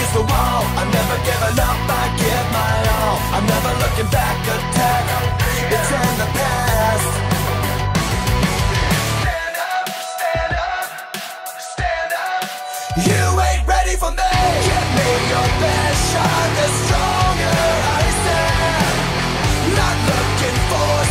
against the wall. I'm never giving up, I give my all. I'm never looking back, attack, it's in the past. Stand up, stand up, stand up. You ain't ready for me. Give me your best shot, the stronger I stand. Not looking for